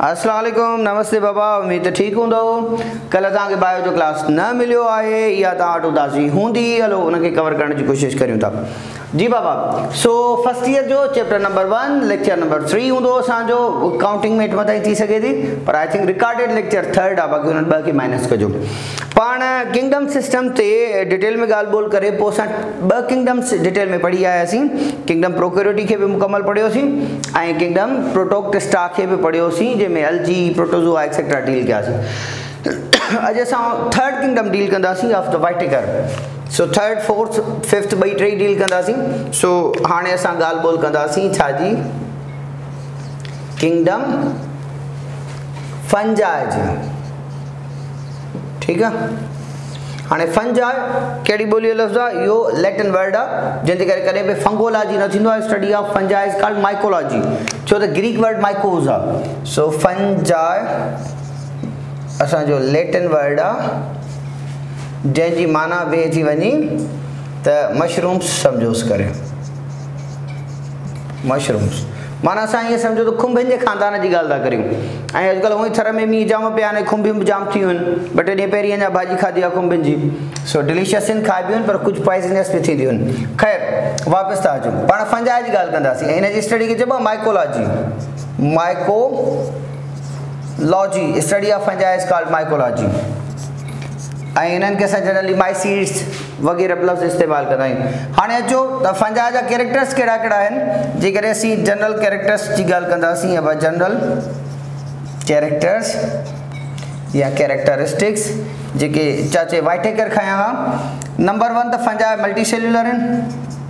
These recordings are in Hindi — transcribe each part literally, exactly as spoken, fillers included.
अस्सलाम वालेकुम, नमस्ते बाबा। उम्मीद है ठीक हूंदो। कल तव्हांखे बायो जो क्लास न मिलियो आहे या तव्हां वटि उदासी हूंदी, हलो उनखे कवर करण जी कोशिशि करियूं था। जी बाबा, सो फर्स्ट ईयर जो chapter number one lecture number three हूंदो असांजो। काउंटिंग में मथां थी सघे थी, पर I think recorded lecture third आहे, बाक़ी उन्हनि ॿ खे माइनस कजो। पाण किंगडम सिस्टम ते डिटेल में ॻाल्हि ॿोल करे पोइ असां ॿ किंगडम्स डिटेल में पढ़ी आयासीं। किंगडम प्रोकैरियोटी खे बि मुकमल पढ़ियोसीं ऐं किंगडम प्रोटोक्टिस्टा खे बि पढ़ियोसीं, जंहिंमें एल्जी, प्रोटोज़ोआ एक्सेट्रा डील कयासीं। अॼु असां थर्ड किंगडम डील कंदासीं of the Whittaker. So third fourth fifth ॿई टे डील कंदासीं। सो हाणे असां ॻाल्हि ॿोल कंदासीं छाजी, किंगडम फंजाई जी। ठीक है, हाँ फंजाई कड़ी बोली लफ्ज़ आहे, इहो लैटिन वर्ड आहे जंहिंजे करे कॾहिं बि फंगोलॉजी न थींदो आहे। Study of fungi is called mycology, छो त ग्रीक वर्ड माइकोस आहे। सो फंजाई असांजो लैटिन वर्ड आहे जंहिंजी माना बि थी वञी त मशरूम्स सम्झोसि करे। मशरूम्स माना असां ईअं सम्झो त खुंभियुनि जे खानदान जी ॻाल्हि था करियूं। ऐं अॼुकल्ह हूअं ई थर में मींहुं जाम पिया आहिनि, खुंभियूं बि जाम थियूं आहिनि। ॿ टे ॾींहं पहिरीं अञा भाॼी खाधी आहे खुंभियुनि जी। सो डिलीशियस आहिनि, खाइबियूं आहिनि, पर कुझु पॉइज़नस बि थींदियूं आहिनि। ख़ैर वापसि था अचूं, पाण फंजाई जी ॻाल्हि कंदासीं ऐं हिन जी स्टडी खे चइबो आहे mycology. Mycology study of fungi is called mycology. ऐं हिननि खे असां जनरली माइसीड्स वग़ैरह लफ़्ज़ इस्तेमालु कंदा आहियूं। हाणे अचो त फंजाई जा कैरेक्टर्स कहिड़ा कहिड़ा आहिनि। जेकॾहिं असीं जनरल कैरेक्टर्स जी ॻाल्हि कंदासीं या जनरल कैरेक्टर्स या कैरेक्टरिस्टिक्स जेके चाचे वाइटेकर खयां हा। नंबर वन त फंजाई मल्टी सेल्युलर आहिनि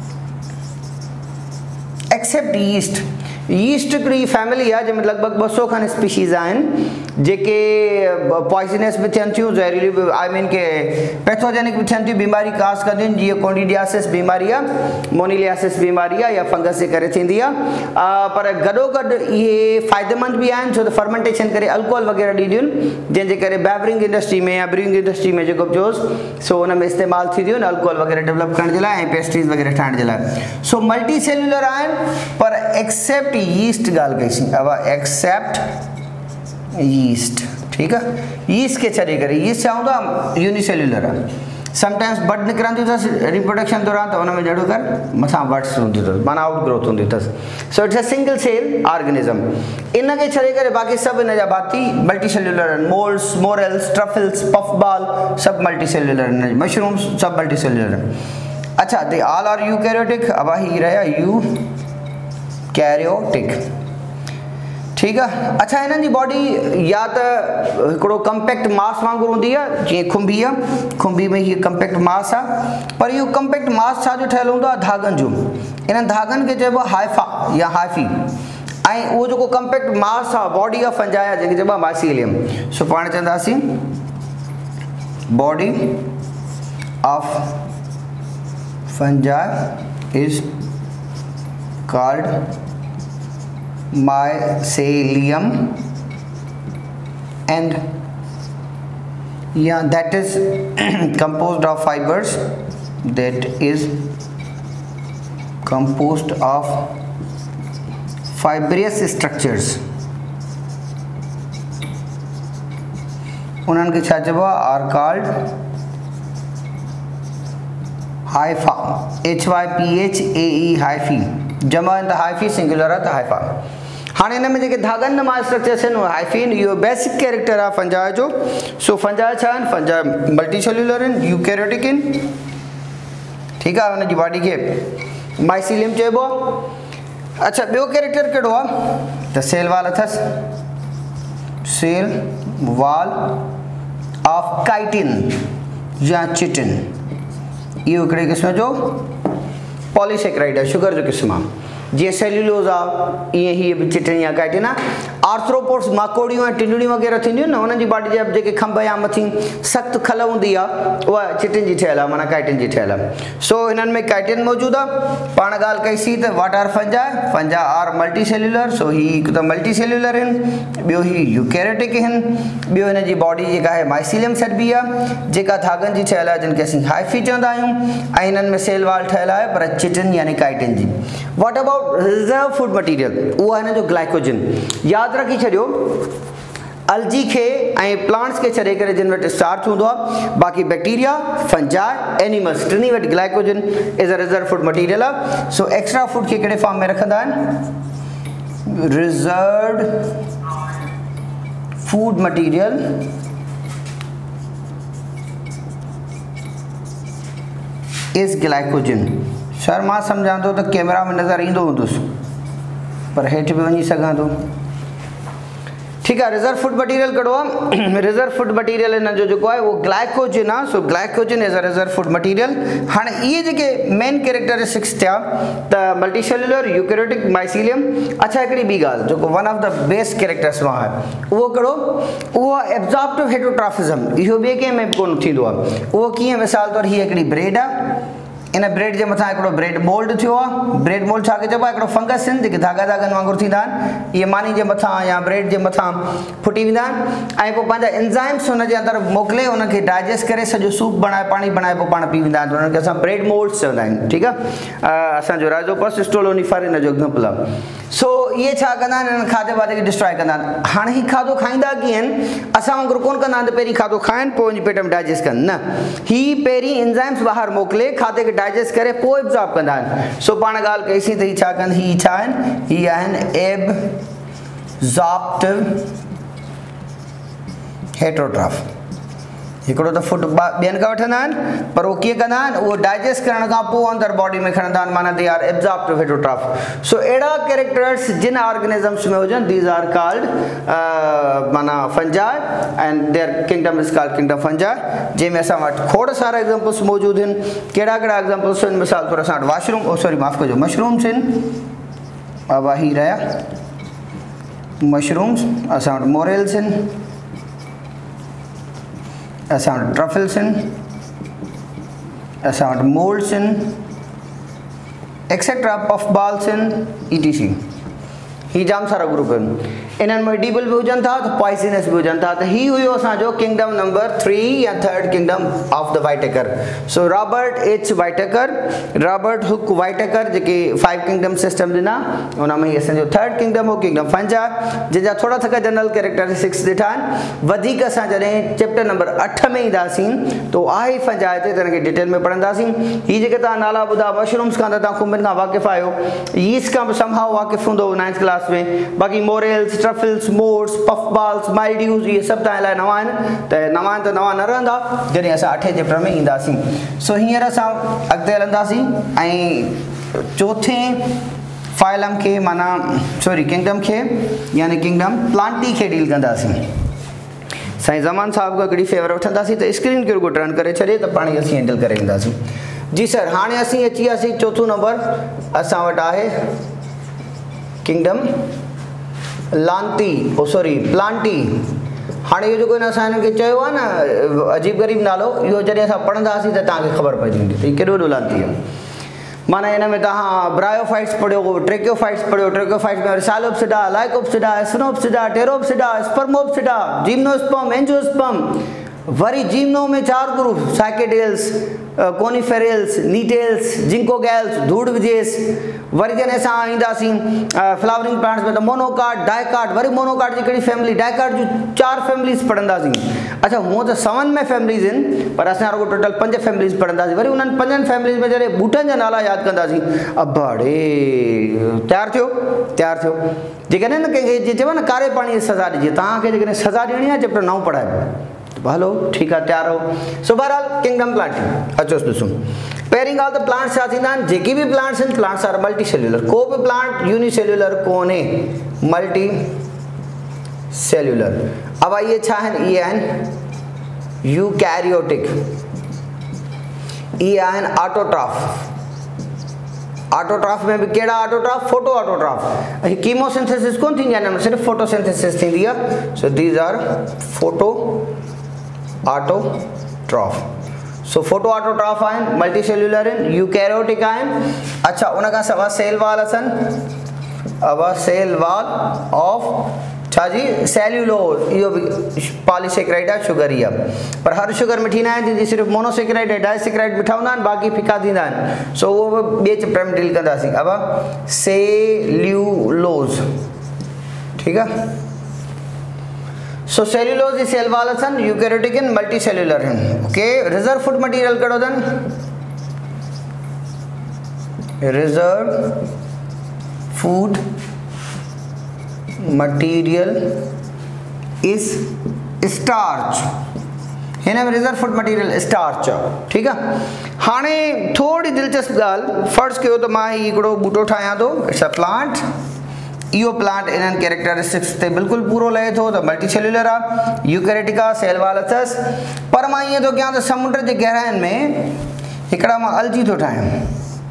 एक्सेप्ट यीस्ट। यीस्ट हिकिड़ी फैमिली आहे जंहिंमें लॻभॻि ॿ सौ खनि स्पीशीज़ आहिनि जेके पॉइज़नस बि थियनि थियूं, ज़हरीली बि, आई मीन के पैथोजेनिक बि थियनि थियूं, बीमारी कास कंदियूं आहिनि, जीअं कोंडिडियासिस बीमारी आहे, मोनिलियासिस बीमारी आहे, या फंगस जे करे थींदी आहे। पर गॾोगॾु इहे फ़ाइदेमंद बि आहिनि, छो त फर्मेंटेशन करे अल्कोहल वग़ैरह ॾींदियूं आहिनि, जंहिंजे करे बेवरिंग इंडस्ट्री में या ब्रूइंग इंडस्ट्री में जेको बि चयोसि सो हुन में इस्तेमालु थींदियूं आहिनि अल्कोहल वग़ैरह डेवलप करण जे लाइ ऐं पेस्ट्रीज़ वग़ैरह ठाहिण जे लाइ। सो मल्टी सेल्युलर आहिनि, पर एक्सेप्ट यीस्ट ॻाल्हि कईसीं अब एक्सेप्ट यीस्ट। ठीक है, यीस्ट के छॾे करे, यीस्ट छा हूंदो आहे, यूनिसेल्युलर आहे। समटाइम्स बड निकिरंदियूं अथसि रिप्रोडक्शन दौरान, त हुन में जहिड़ो कर मथां बड्स हूंदियूं अथसि, माना आउट ग्रोथ हूंदी अथसि। So it's a single cell organism. इन खे छॾे करे बाक़ी सभु इन जा भाती मल्टी सेल्युलर आहिनि। मोल्स, मोरेल्स, ट्रफल्स, पफबॉल सभु मल्टी सेल्युलर आहिनि। मशरूम्स सभु मल्टी सेल्युलर आहिनि। अच्छा, दे ऑल आर यूकैरियोटिक। अब ही रहिया यू कैरियोटिक। ठीक है, अच्छा हिननि जी बॉडी या त हिकिड़ो कम्पैक्ट मास वांगुरु हूंदी आहे, जीअं खुंभी आहे, खुंभी में हीअ कम्पैक्ट मास आहे, पर इहो कम्पैक्ट मास छाजो ठहियलु हूंदो आहे, धागनि जो। इन्हनि धागनि खे चइबो आहे हाइफा या हाइफी। ऐं उहो जेको कम्पैक्ट मास आहे बॉडी ऑफ फंजाई आहे, जंहिंखे चइबो आहे माइसीलियम। सो पाण चवंदासीं body of fungi is called mycelium, and yeah, that is composed of fibers, that is composed of fibrous structures। उन्हनि खे छा चइबो आहे, are called hypha, H Y P H A E hyphae. जमा आहिनि त हाइफी, सिंगुलर आहे त हाइफा। हाणे हिन में जेके धागनि मां स्ट्रक्चर्स आहिनि उहे हाइफीन, इहो बेसिक कैरेक्टर आहे फंजाई जो। सो फंजाई छा आहिनि, फंजाई मल्टी सेल्युलर आहिनि, यूकैरियोटिक आहिनि। ठीकु आहे, हुनजी बॉडी खे माइसीलियम चइबो आहे। अच्छा, ॿियो कैरेक्टर कहिड़ो आहे त सेल वाल अथसि, सेल वाल ऑफ काइटिन या चिटिन। इहो हिकिड़े क़िस्म जो पॉलीसेक्राइड आहे, शुगर जो क़िस्म आहे। जीअं सेल्यूलोज आहे, ईअं हीअ बि चिटिन या काइटिन आहे। आर्थ्रोपोड्स माकोड़ियूं ऐं टिंडड़ियूं वग़ैरह थींदियूं आहिनि न, हुननि जी बॉडी जा जेके खंभ या मथीं सख़्तु खल हूंदी आहे, उहा चिटिन जी ठहियलु आहे, माना काइटिन जी ठहियलु आहे। सो हिननि में काइटिन मौजूदु आहे। पाण ॻाल्हि कईसीं त what are fungi, fungi are multicellular. So ही हिकु त मल्टी सेल्युलर आहिनि, ॿियो ही यूकैरियोटिक आहिनि, ॿियो हिन जी बॉडी जेका आहे माइसीलियम सॾिबी आहे, जेका धागनि जी ठहियलु आहे, जिन खे असीं हाइफी चवंदा आहियूं। ऐं हिननि में सेल वाल ठहियलु आहे, पर चिटिन यानी काइटिन जी। What about reserve food material, उहो आहे हिन जो ग्लाइकोजन। यादि रखी छॾियो अलजी खे ऐं प्लांट्स के छॾे करे जिन वटि स्टार्च हूंदो आहे। बाक़ी बैक्टीरिया, फंजाई, एनिमल्स टिनी वटि glycogen is a reserve food material आहे। सो एक्स्ट्रा फूड खे कहिड़े फॉर्म में रखंदा आहिनि? Reserve food material is glycogen. Sir मां सम्झां थो त कैमरा में नज़र ईंदो हूंदुसि पर हेठि बि वञी सघां थो। ठीक है, रिजर्व फूड मटीरियल कड़ो आहे। रिजर्व फूड मटीरियल इन जो जेको आहे वो ग्लाइकोजन आहे। So glycogen is a reserve food material. हाणे इहे जेके मेन कैरेक्टरिस्टिक्स थिया त मल्टी सेल्युलर, यूकैरियोटिक, माइसीलियम। अच्छा हिकिड़ी ॿी ॻाल्हि जेको one of the best characters मां आहे उहो कहिड़ो? उहो एब्जॉर्प्टिव हेटरोट्रॉफिज़म। इहो ॿिए कंहिं में बि कोन थींदो आहे। उहो कीअं? मिसाल तौरु हीअ हिकिड़ी ब्रेड आहे, इन ब्रेड के मथा हिकिड़ो ब्रेड मोल्ड थियो आहे। ब्रेड मोल्ड छा चइबो आहे? हिकिड़ो फंगस आहिनि जेके धागा धागनि वांगुरु थींदा आहिनि, इहे मानी जे मथां या ब्रेड जे मथां फुटी वेंदा आहिनि ऐं पोइ पंहिंजा एंजाइम्स हुनजे अंदरि मोकिले उनखे डाइजेस्ट करे सॼो सूप बणाए पाणी बणाए पोइ पाण पी वेंदा आहिनि। उन्हनि खे असां ब्रेड मोल्ड्स चवंदा आहियूं। ठीकु आहे, असांजो राइज़ोपस स्टोलोनिफर इन जो एग्जाम्पल आहे। सो इहे छा कंदा आहिनि? इन्हनि खाधे वाधे खे डिस्ट्रॉय कंदा आहिनि। हाणे हीउ खाधो खाईंदा कीअं आहिनि? असां वांगुरु कोन कंदा आहिनि त पहिरीं खाधो खाइनि पोइ वञी पेट में डाइजेस्ट कनि, न। हीउ पहिरीं एंजाइम्स ॿाहिरि मोकिले खाधे खे डाइजेस्ट करे पोइ एब्जॉर्ब कंदा आहिनि। सो पाण ॻाल्हि कईसीं त हीउ छा कनि? हीउ छा आहिनि? हीअ आहिनि एब्जॉर्प्टिव हेटरोट्रॉफ। हिकिड़ो त फूड ॿियनि खां वठंदा आहिनि पर उहो कीअं कंदा आहिनि? उहो डाइजेस्ट करण खां पोइ अंदरि बॉडी में खणंदा आहिनि, माना they are absorptive heterotroph. So अहिड़ा कैरेक्टर्स जिन ऑर्गेनिजम्स में हुजनि दीज आर कॉल्ड माना fungi and their kingdom is called kingdom fungi, जंहिंमें असां वटि खोड़ सारा एग्जाम्पल्स मौजूदु आहिनि। कहिड़ा कहिड़ा एग्जाम्पल्स आहिनि? मिसाल तौरु असां वटि वाशरूम ओ सॉरी माफ़ कजो मशरूम्स आहिनि, अब ही रहिया मशरूम्स। असां वटि मोरेल्स आहिनि, असां वटि ट्रफल्स आहिनि, असां वटि मोल्ड्स आहिनि, एक्सेट्रा पफ बॉल्स आहिनि, ई टी सी। ही जाम सारा ग्रुप आहिनि। इन्हनि में एडिबल भी हुजनि था त पॉइजनस भी हुजनि था। त ही हुयो असांजो किंगडम नंबर थ्री या third kingdom of the Whittaker. So Robert H Whittaker, Robert Hook Whittaker जेके फाइव किंगडम सिस्टम ॾिना उन में असांजो थर्ड किंगडम हो किंगडम फंजा, जंहिंजा थोड़ा थका जनरल कैरेक्टरिस्टिक्स ॾिठा आहिनि। वधीक असां जॾहिं चैप्टर नंबर अठ में ईंदासीं तो आहे फंजा हिते त हिनखे डिटेल में पढ़ंदासीं। ही जेके तव्हां नाला ॿुधा मशरूम्स खां त तव्हां खुंबिन खां वाक़िफ़ आहियो, यीस्ट खां बि समहाउ वाक़िफ़ हूंदो नाइन्थ क्लास में। बाक़ी morels, truffles, moulds, puff balls, mildews ये सब तव्हां लाइ नवां आहिनि त नवां त नवां न रहंदा जॾहिं असां अठे चैप्टर में ईंदासीं। सो हींअर असां अॻिते हलंदासीं ऐं चौथे फाइलम के माना सॉरी किंगडम के यानी किंगडम प्लांटी के डील कंदासीं। साईं ज़मान साहब खां हिकिड़ी फेवर वठंदासीं त स्क्रीन खे रुगो टर्न करे छॾे त पाण असीं हैंडल करे ईंदासीं। जी सर, हाणे असीं अची वियासीं चौथों नंबर असां वटि आहे किंगडम लांती ओ सॉरी प्लांटी। हाणे इहो जेको असां हिनखे चयो आहे न अजीब ग़रीब नालो, इहो जॾहिं असां पढ़ंदासीं त तव्हांखे ख़बर पइजी वेंदी त केॾो वॾो लांती आहे। माना हिन में तव्हां ब्रायोफाइट्स पढ़ियो, ट्रेकियोफाइट्स पढ़ियो, ट्रेकियोफाइट्स में psilopsida, lycopsida, sphenopsida, pteropsida, spermopsida, gymnosperm, angiosperm, वरी जीमनो में चार group cycadales, coniferales, gnetales, ginkgoales, धूड़विजेस। वरी जॾहिं असां ईंदासीं फ्लावरिंग प्लांट्स में त मोनोकाट, डाइकाट, वरी मोनोकाट जी कहिड़ी फैमिली, डाइकाट जूं चार फैमिलीज़ पढ़ंदासीं। अच्छा हूअं त सवन में फैमिलीज़ आहिनि पर असां रुगो टोटल पंज फैमिलीज़ पढ़ंदासीं। वरी उन्हनि पंजनि फैमिलीज़ में जॾहिं बूटनि जा नाला यादि कंदासीं, अबाड़े तयारु थियो तयारु थियो। जेकॾहिं न कंहिंखे चइबो न कारे पाणीअ जी सज़ा ॾिजे, तव्हांखे जेकॾहिं सज़ा ॾियणी आहे चैप्टर नओं पढ़ाइबो हलो ठीक है तैयार हो। सो बहरहाल किंगडम प्लांटी अचो ॾिसूं। पहिरीं ॻाल्हि त प्लांट्स छा थींदा आहिनि? जेके बि प्लांट्स आहिनि प्लांट्स आर मल्टी सेल्युलर। को बि प्लांट यूनिसेल्युलर कोन्हे, मल्टी सेल्युलर। अब इहे छा आहिनि? इहे आहिनि यूकैरियोटिक, इहे आहिनि ऑटोट्रॉफ। ऑटोट्रॉफ में भी केड़ा ऑटोट्रॉफ? Photoautotroph. कीमोसिंथेसिस कोन थींदी आहे, सिर्फ फोटोसिंथेसिस थींदी आहे। So these are photoautotroph. So photoautotroph आहिनि, मल्टी सेल्युलर आहिनि, यूकैरियोटिक आहिनि। अच्छा उन खां सवाइ सेल वॉल अथनि। अब सेल वॉल ऑफ छा जी? सेल्यूलोज। इहो बि पॉलीसेकेराइड आहे, शुगर ई आहे पर हर शुगर मिठी न आहे थींदी, सिर्फ मोनोसेकेराइड ऐं डाइसेकेराइड मिठा हूंदा आहिनि, बाक़ी फिका थींदा आहिनि। सो उहो बि ॿिए चैप्टर में डील कंदासीं। अब सेल्यूलोज, ठीकु आहे। सो सेल्यूलोज इज सेल वाला सन, यूकैरियोटिक इन, मल्टी सेल्यूलर हैं। ओके, रिजर्व फूड मटेरियल कड़ो दन, reserve food material is starch, हिन में रिजर्व फूड मटेरियल स्टार्च, ठीक है। हाणे थोड़ी दिलचस्प गाल, फर्ज कयो तो मां हिकिड़ो बूटो ठाहियां थो, इट्स अ प्लांट, इहो प्लांट इन्हनि कैरेक्टरिस्टिक्स ते बिल्कुलु पूरो लहे थो, त मल्टी सेल्यूलर आहे, यूकैरियोटिक आहे, सेल वाल अथसि। पर मां ईअं थो कयां त समुंड जे गहराइनि में हिकिड़ा मां अलजी थो ठाहियां,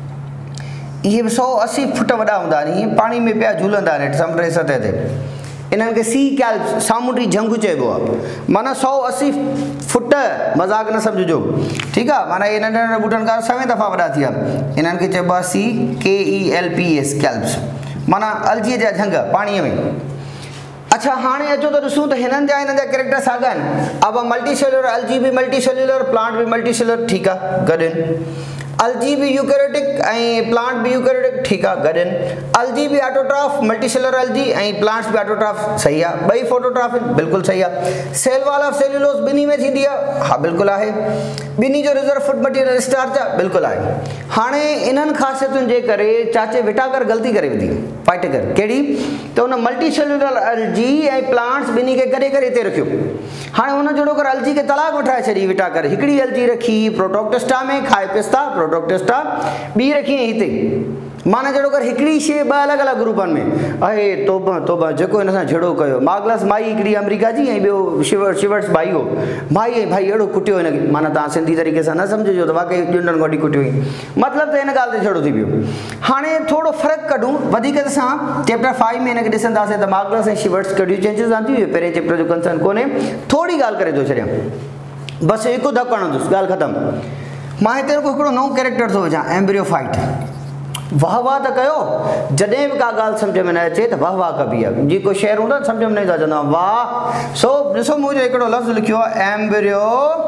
इहे बि सौ असी फुट वॾा हूंदा आहिनि, ईअं पाणी में पिया झूलंदा आहिनि समुंड जी सतह ते, इन्हनि खे सी कैल्प्स, सामुंडी झंगु चइबो आहे, माना सौ असी फुट, मज़ाक न सम्झिजो, ठीकु आहे। माना इहे नंढा नंढा ॿूटनि खां सवें दफ़ा वॾा थी विया, इन्हनि खे चइबो आहे sea K E L P S kelps, माना अलजीअ जा झंग पाणीअ में। अच्छा, हाणे अचो त ॾिसूं त हिननि जा हिननि जा कैरेक्टर साॻा आहिनि। अब मल्टी सेल्यूलर, अलजी बि मल्टी सेल्यूलर, प्लांट बि मल्टी सेल्यूलर, ठीकु आहे, गॾु आहिनि। अलजी भी यूकैरियोटिक ऐं प्लांट भी यूकैरियोटिक, ठीक है, गॾु आहिनि। अलजी भी ऑटोट्रॉफ, मल्टी सेल्यूलर अलजी ऐं प्लांट्स भी ऑटोट्रॉफ, सही आहे। ॿई फोटोट्रॉफ आहिनि, बिल्कुलु सही आहे। सेल वाल ऑफ सेल्यूलोज ॿिन्ही में थींदी आहे, हा बिल्कुलु आहे। ॿिन्ही जो रिजर्व फूड मटेरियल स्टार्च आहे, बिल्कुलु आहे। हाणे इन्हनि ख़ासियतुनि जे करे चाचे विटाकर ग़लती करे विधी, पाइटेकर, कहिड़ी त हुन मल्टी सेल्यूलर अलजी ऐं प्लांट्स ॿिन्ही खे गॾे करे हिते रखियो। हाणे हुन जहिड़ो कर अलजी खे तलाक वठाए छॾी विटाकर, हिकिड़ी अलजी रखी प्रोटोक्टेस्टा में, खाए पिस्ता प्रोटोक्टेस्टा, ॿी रखी हिते, माना जहिड़ो कर हिकिड़ी शइ ॿ अलॻि अलॻि ग्रुपनि में। अहे तोबा तोबा, जेको हिन सां झेड़ो कयो, मागलस माई हिकिड़ी अमेरिका जी ऐं ॿियो शिवर शिवर्स भाई हो, माई ऐं भाई अहिड़ो कुटियो हिनखे, माना तव्हां सिंधी तरीक़े सां न सम्झिजो त वाकई ॼुंडनि गॾी कुटियो ई, मतिलबु त हिन ॻाल्हि ते झेड़ो थी पियो। हाणे थोरो फ़र्क़ु कढूं, वधीक असां चैप्टर फाइव में हिनखे ॾिसंदासीं त मागलस ऐं शिवर्स कहिड़ियूं चेंजिस आहिनि थियूं, पहिरें चैप्टर जो कंसर्न कोन्हे, थोरी ॻाल्हि करे थो छॾियां, बसि हिकु धकु हणंदुसि, ॻाल्हि ख़तमु। मां हिते हिकिड़ो नओं कैरेक्टर थो विझां, एम्ब्रियोफाइट। वाह वाह त कयो, जॾहिं बि का ॻाल्हि सम्झ में न अचे त वाह वाह कबी आहे, जीअं कोई शहर हूंदो सम्झ में न ईंदो आहे, चवंदा वाह। सो ॾिसो मुंहिंजो हिकिड़ो लफ़्ज़ लिखियो आहे, एम्ब्रियो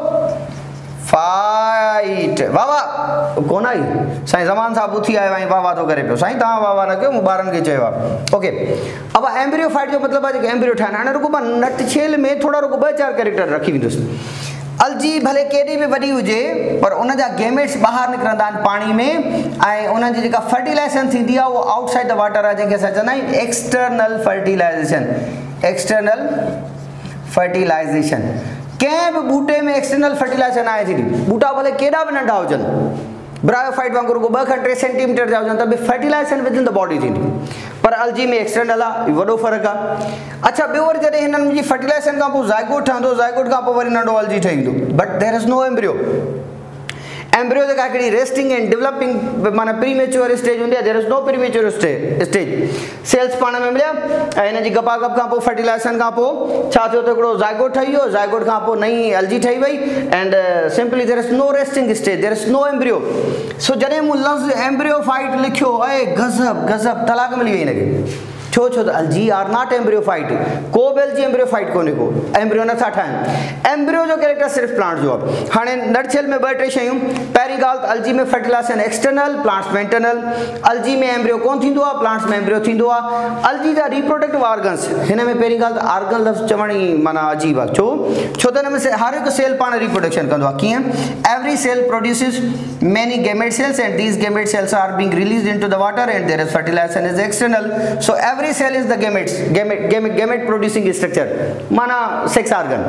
फाइट, वाह वाह कोन आई साईं, ज़मान साहब उथी आयो ऐं वाह वाह थो करे पियो, साईं तव्हां वाह वाह न कयो, मूं ॿारनि खे चयो आहे। ओके, अब एम्ब्रियो फाइट जो मतिलबु आहे जेके एम्ब्रियो ठाहिनि। हाणे रुगो मां नट छेल में थोरा रुगो ॿ चारि कैरेक्टर रखी वेंदुसि। अलजी भले केॾी बि वॾी हुजे, पर उन जा गेमेट्स ॿाहिरि निकिरंदा आहिनि पाणी में, ऐं उन्हनि जी जेका फर्टिलाइज़ेशन थींदी आहे उहो आउटसाइड द वाटर आहे, जंहिंखे असां चवंदा आहियूं एक्सटर्नल फर्टिलाइज़ेशन। एक्सटर्नल फर्टिलाइज़ेशन, कंहिं बि ॿूटे में एक्सटर्नल फर्टिलाइज़ेशन आहे थींदी, ॿूटा भले केॾा बि नंढा हुजनि, ब्रायोफाइट वांगुरु ॿ खां टे सेंटीमीटर जा हुजनि, त बि fertilisation within the body थींदी, पर अलजी में एक्सटर्नल आहे, वॾो फ़र्क़ु आहे। अच्छा, ॿियो वरी जॾहिं हिननि जी फर्टिलाइज़ेशन खां पोइ ज़ाइगोट ठहंदो, ज़ाइगोट खां पोइ वरी नंढो अलजी ठहींदो, but there is no embryo. Embryo जेका हिकिड़ी रेस्टिंग एंड डेवलपिंग, माना प्री मेच्योर स्टेज हूंदी आहे, there is no premature stage stage cells पाण में मिलिया, ऐं हिन जी गपा गप खां पोइ फर्टिलाइज़ेशन खां पोइ छा थियो त हिकिड़ो ज़ाइगोट ठही वियो, ज़ाइगोट खां पोइ नई अलजी ठही वई, and simply there is no resting stage, there is no embryo. So जॾहिं मूं लफ़्ज़ एम्ब्रियो फाइट लिखियो, ऐं गज़ब गज़ब तलाक मिली वई हिनखे, छो छो त अलजी आर नॉट एम्ब्रियोफाइट, को बि अलजी एम्ब्रियोफाइट कोन्हे, को एम्ब्रियो नथा ठाहिनि। एम्ब्रियो जो कैरेक्टर सिर्फ़ु प्लांट जो आहे। हाणे नटशेल में ॿ टे शयूं, पहिरीं ॻाल्हि त अलजी में फर्टिलाइज़ेशन एक्सटर्नल, प्लांट्स में इंटरनल। अलजी में एम्ब्रियो कोन थींदो आहे, प्लांट्स में एम्ब्रियो थींदो आहे। अलजी जा रिप्रोडक्टिव ऑर्गन्स, हिन में पहिरीं ॻाल्हि त ऑर्गन लफ़्ज़ चवण ई माना अजीब आहे, छो छो त हिन में हर हिकु सेल पाण रिप्रोडक्शन कंदो आहे। कीअं? Every cell produces many gamete cells and these gamete cells are being released into the water and there is fertilisation is external. So every cell is the gametes, gamete gamete gamete producing structure, माना सेक्स ऑर्गन।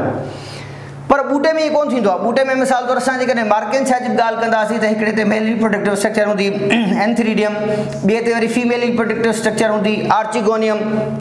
पर बूटे में ये कौन थींदो आहे? बूटे में मिसाल तौर असां जेकॾहिं मार्केन छा जी ॻाल्हि कंदासीं त हिकिड़े ते मेल रिप्रोडक्टिव स्ट्रक्चर हूंदी एंथ्रीडियम, ॿिए ते वरी फीमेल रिप्रोडक्टिव स्ट्रक्चर हूंदी आर्चिगोनियम।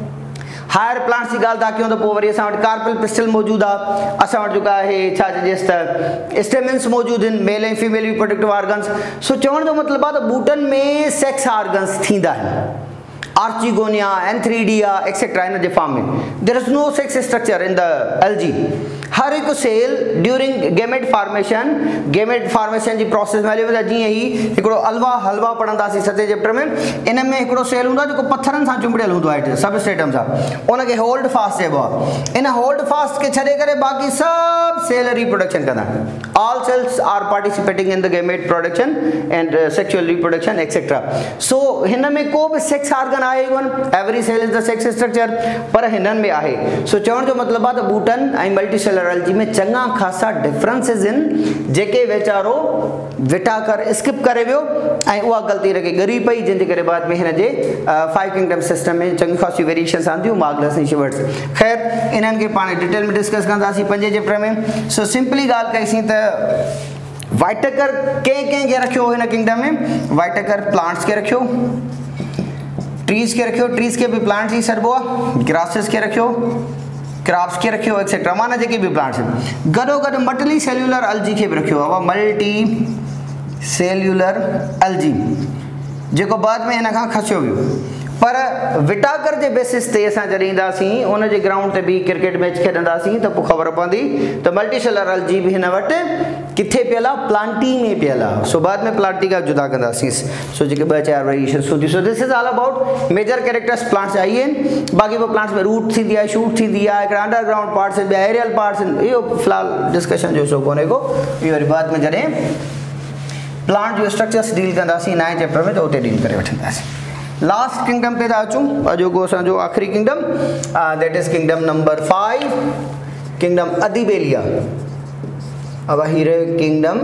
हायर प्लांट्स की ॻाल्हि था कयूं त पोइ वरी असां वटि कार्पेल पिस्टल मौजूदु आहे, असां वटि जेको आहे छा चइजेसि त स्टेमिन्स मौजूदु आहिनि, मेल ऐं फीमेल रिप्रोडक्टिव ऑर्गन्स। सो चवण जो मतिलबु आहे त बूटनि में सेक्स ऑर्गन्स थींदा आहिनि, आर्चिगोनिया, एंथ्रीडिया एक्सेट्रा इन जे फॉर्म में। There is no sex structure in the algae. हर हिकु cell during gamete formation, gamete formation जी प्रोसेस में हली वेंदो आहे। जीअं ही हिकिड़ो हलवा हलवा पढ़ंदासीं सते चैप्टर में, इन में हिकिड़ो सेल हूंदो आहे जेको पत्थरनि सां चुंबड़ियल हूंदो आहे, सब स्टेटम सां, उनखे होल्ड फास्ट चइबो आहे। इन होल्ड फास्ट खे छॾे करे बाक़ी सभु सेल रिप्रोडक्शन कंदा आहिनि। All cells are participating in the gamete production and sexual reproduction etcetera. So हिन में को बि सेक्स ऑर्गन ह्यूमन आहे कोन, every cell is the sex structure, पर हिनन में आहे। सो चवण जो मतलब आहे त बूटन ऐं मल्टीसेलुलर एल्गी में चङा ख़ासा डिफरेंसेस आहिनि जेके वीचारो विटा कर स्किप करे वियो ऐं उहा ग़लती रखे ॻरी पई, जंहिंजे करे बाद में हिन जे फाइव किंगडम सिस्टम में चङी ख़ासी वेरिएशंस आंदियूं मार्गलस ऐं शिवर्ट्स। ख़ैर इन्हनि खे पाण डिटेल में डिस्कस कंदासीं पंजे चैप्टर में। सो सिंपली ॻाल्हि कईसीं त वाइटेकर कंहिं कंहिं खे रखियो हिन किंगडम में, वाइटेकर प्लांट्स खे रखियो, ट्रीज खे रखियो, ट्रीज खे बि प्लांट्स ई सॾिबो आहे, ग्रासिस खे रखियो, क्रॉप्स खे रखियो एक्सेट्रा, माना जेके बि प्लांट्स आहिनि। गॾो गॾु मल्टी सेल्यूलर एल्गी खे बि रखियो आहे, मल्टी सेल्यूलर एल्गी, जेको बाद में हिन खां खसियो वियो। पर विटाकर जे बेसिस ते असां जॾहिं ईंदासीं उन जे ग्राउंड ते बि क्रिकेट मैच खेॾंदासीं त पोइ ख़बर पवंदी त मल्टीसेलुलर एल्गी बि हिन वटि किथे पियल आहे, प्लांटी में पियल आहे। सो बाद में प्लांटी खां जुदा कंदासीं। सो जेके ॿ चारि वेरिएशंस हूंदियूं। So this is all about major characters plants जा इहे आहिनि। बाक़ी पोइ प्लांट्स में रूट थींदी आहे, शूट थींदी आहे, हिकिड़ा अंडरग्राउंड पार्ट्स आहिनि, ॿिया एरियल पार्ट्स आहिनि। इहो फ़िलहालु डिस्कशन जो हिसो कोन्हे को, इहो वरी बाद में जॾहिं प्लांट जो स्ट्रक्चर्स डील कंदासीं नए चैप्टर में त उते डील करे वठंदासीं। लास्ट किंगडम पे था अचूं, अॼोको असांजो आख़िरी kingdom, that is kingdom number five, kingdom अदीबेलिया। अब हीरे किंगडम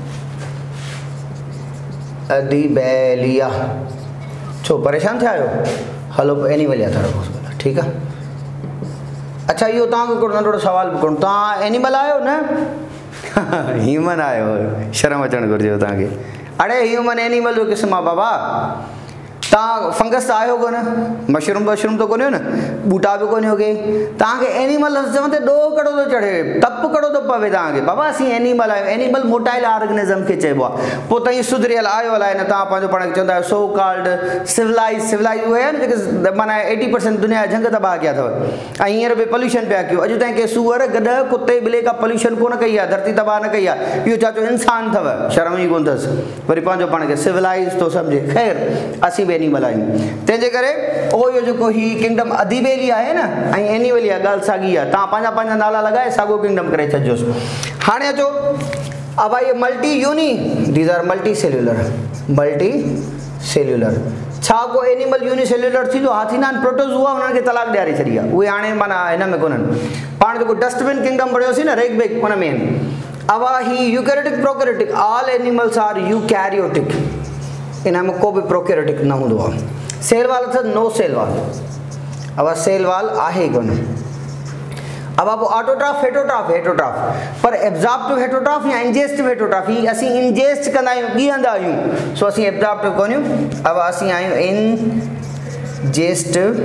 अदीबेलिया। छो परेशान थिया आहियो? हलो एनिमलिया था रखो, ठीकु आहे। अच्छा इहो तव्हांखे नंढो सवाल बि करणो, तव्हां एनिमल आहियो न? ह्यूमन आहियो, शर्म अचणु घुरिजे तव्हांखे। अड़े ह्यूमन एनिमल जो क़िस्म आहे बाबा। तव्हां फंगस त आहियो कोन, मशरूम वशरूम त कोन हो न, बूटा बि कोन होगे, तव्हांखे एनिमल चवंदे ॾोह कड़ो थो चढ़े, तप कड़ो थो पवे तव्हांखे। बाबा असीं एनिमल आहियूं, एनिमल मोटाइल ऑर्गेनिज़म खे चइबो आहे। पोइ तव्हां सुधरियल आयो अलाए न, तव्हां पंहिंजो पाण खे चवंदा आहियो सो कॉल्ड सिविलाइज़। सिविलाइज़ उहे आहिनि जेके माना एटी परसेंट दुनिया जा झंग तबाह कया अथव ऐं हींअर बि पॉल्यूशन पिया कयो। अॼु ताईं के सूअर गॾ कुते ॿिले का पॉल्यूशन कोन कई आहे, धरती तबाह न कई आहे। इहो छा चओ इंसान अथव, शर्म ई कोन अथसि, वरी पंहिंजो पाण खे सिविलाइज़ थो सम्झे। ख़ैर असीं बि एनिमल आहियूं, तंहिंजे करे उहो इहो जेको ही किंगडम अदीबेलिया आहे न ऐं एनिमलिया ॻाल्हि साॻी आहे। तव्हां पंहिंजा पंहिंजा नाला लॻाए साॻियो किंगडम करे छॾिजोसि। हाणे अचो अब ये multi uni, these are multicellular, multicellular. छा को एनिमल यूनिसेल्यूलर थींदो? हा थींदा आहिनि, प्रोटोज़ुआ उन्हनि खे तलाक ॾियारे छॾी आहे, उहे हाणे माना हिन में कोन्हनि। पाण जेको डस्टबिन किंगडम पढ़ियोसीं न रेगबेग, उन में अब ही eukaryotic prokaryotic, all animals are eukaryotic, इन में को बि प्रोकैरियोटिक न हूंदो आहे। सेल वाल अथसि नो सेल वाल, अब सेल वाल आहे कोन। अब आप ऑटोट्राफ हेटोट्राफ हेटोट्राफ पर एब्जॉर्प्टिव हेटोट्राफ या इंजेस्टिव हेटोट्राफ, ही असीं इंजेस्ट कंदा आहियूं, ॻीहंदा आहियूं। सो असीं एब्जॉर्प्टिव कोन्हियूं, अब असीं आहियूं इंजेस्टिव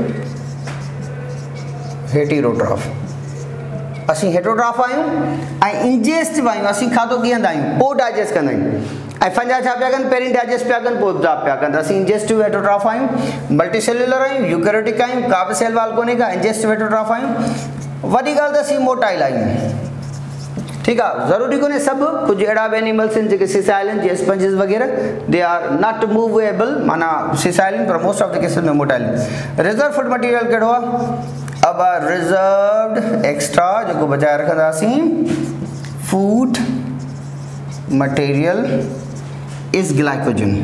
हेटेरोट्राफ। असीं हेटोट्राफ आहियूं ऐं इंजेस्टिव आहियूं, असीं खाधो ॻीहंदा आहियूं, पोइ डाइजेस्ट कंदा आहियूं। ऐं फंजा छा पिया कनि, पहिरीं डाइजेस्ट पिया कनि, पोइ एब्जॉर्ब पिया कनि। असीं इंजेस्टिव हेटोट्राफ आहियूं, मल्टी सेल्यूलर आहियूं, यूकैरियोटिक आहियूं, का बि सेल वाल कोन्हे का, इंजेस्टिव हेटोट्राफ आहियूं। वॾी ॻाल्हि त असीं मोटाइल आहियूं, ठीकु आहे। ज़रूरी कोन्हे सभु, कुझु अहिड़ा बि एनिमल्स आहिनि जेके सिसाइल आहिनि, जीअं स्पंजिस वग़ैरह, दे आर नॉट मूवेबल, माना सिसाइल आहिनि, पर मोस्ट ऑफ द केसेस में मोटाइल आहिनि। रिजर्व फूड मटीरियल कहिड़ो आहे? अब रिजर्व्ड एक्स्ट्रा जेको बचाए रखंदासीं फूड मटीरियल इज़ ग्लाइकोजन।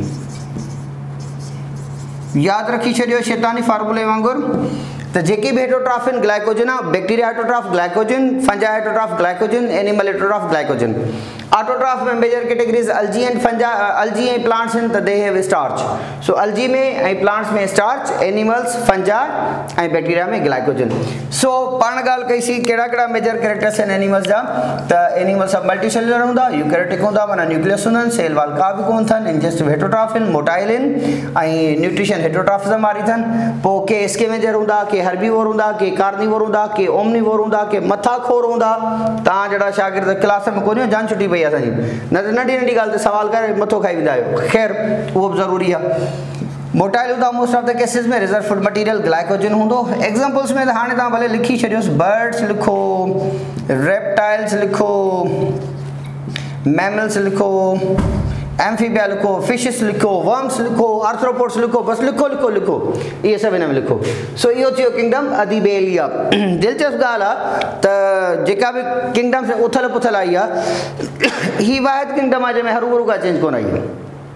यादि रखी छॾियो शैतानी फार्मूले वांगुरु, तो जेके भी हेटोट्राफ आहिनि ग्लाइकोजन आहे। Bacteria heterotroph glycogen, fungi heterotroph glycogen, animal heterotroph glycogen. Autotroph में major categories algae and fungi, algae ऐं प्लांट्स आहिनि त दे हैव स्टार्च। सो अल्जी में ऐं प्लांट्स में स्टार्च, एनिमल्स फंजा ऐं बैक्टीरिया में ग्लाइकोजन। सो पाण ॻाल्हि कईसीं कहिड़ा कहिड़ा मेजर कैरेक्टर्स आहिनि एनिमल्स जा, त एनिमल्स सभु मल्टी सेल्यूलर हूंदा, यूकैरियोटिक हूंदा, माना न्यूक्लियस हूंदा आहिनि, सेल वाल का बि कोन अथनि, इंजेस्टिव हेटोट्राफ आहिनि, मोटाइल आहिनि ऐं न्यूट्रिशन हेटोट्राफ सां मारी अथनि। पोइ के स्केवेंजर हूंदा, के हर्बीवोर हूंदा, के कार्निवोर हूंदा, के ओमनीवोर हूंदा, के मथाखोर हूंदा। तव्हां जहिड़ा शागिर्द क्लास में कोन्हे, जान छुटी पई आहे असांजी, न नंढी नंढी ॻाल्हि ते सवाल करे मथो खाई वेंदा आहियो। ख़ैर उहो बि ज़रूरी आहे। मोटाइल हूंदा मोस्ट ऑफ द केसेस में, रिजर्व फूड मटीरियल ग्लाइकोजन हूंदो। एग्जाम्पल्स में त हाणे तव्हां भले लिखी छॾियोसि, बर्ड्स लिखो, रेप्टाइल्स लिखो, मैमल्स लिखो, एम्फीबिया लिखो, फिशिस लिखो, वर्म्स लिखो, आर्थ्रोपोड्स लिखो, बस लिखो लिखो लिखो, ये सब हिन में लिखो। सो इहो थियो किंगडम अदीबेलिया। दिलचस्प ॻाल्हि आहे त जेका बि किंगडम से उथल पुथल आई आहे, ही वाहिद किंगडम आहे जंहिंमें हरू भरू का चेंज कोन आई आहे।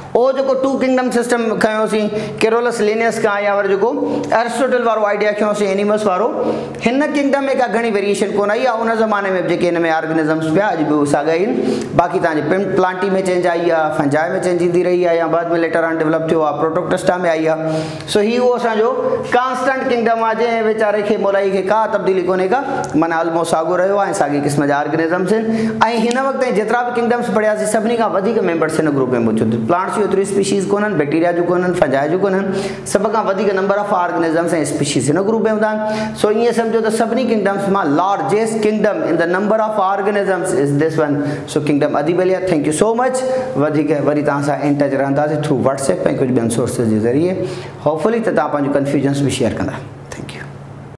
ओ जो टू किंगडम सिस्टम खयोसीं केरोलस लिनियस का या वर जो एरिस्टोटल वारो आइडिया खयोसीं एनिमल्स वारो हिन किंगडम में का घणी वेरिएशन कोन आई आहे उन ज़माने में जेके हिन में ऑर्गेनिजम्स पिया अॼु बि साॻा ई आहिनि बाक़ी तव्हांजे प्लांटी में चेंज आई आहे फंजाई में चेंज ईंदी रही आहे या बाद में लेटर ऑन डेवलप थियो आहे प्रोटोक्टस्टा में आई आहे सो ही उहो असांजो कांस्टेंट किंगडम आहे जंहिं वीचारे खे मोलाई खे का तब्दीली कोन्हे का माना ऑलमोस्ट साॻियो रहियो आहे ऐं साॻी क़िस्म जा ऑर्गेनिजम्स आहिनि ऐं हिन वक़्त ताईं जेतिरा बि किंगडम्स पढ़ियासीं सभिनी खां वधीक मेंबर्स हिन ग्रुप में मौजूदु प्लांट्स जूं एतिरियूं स्पीशीज़ कोन्हनि बैक्टीरिया जूं कोन्हनि फंजाई जूं कोन्हनि सभ खां वधीक नंबर ऑफ ऑर्गेनिजम्स ऐं स्पीशीज़ हिन ग्रुप में हूंदा आहिनि सो ईअं सम्झो त सभिनी किंगडम्स मां largest kingdom in the number of organisms is this one so kingdom अदीबलिया थैंक यू सो मच वधीक वरी तव्हां सां इन टच रहंदासीं थ्रू व्हाट्सएप ऐं कुझु ॿियनि सोर्सिस जे ज़रिए होपफुली त तव्हां पंहिंजूं कंफ्यूजन्स बि शेयर कंदा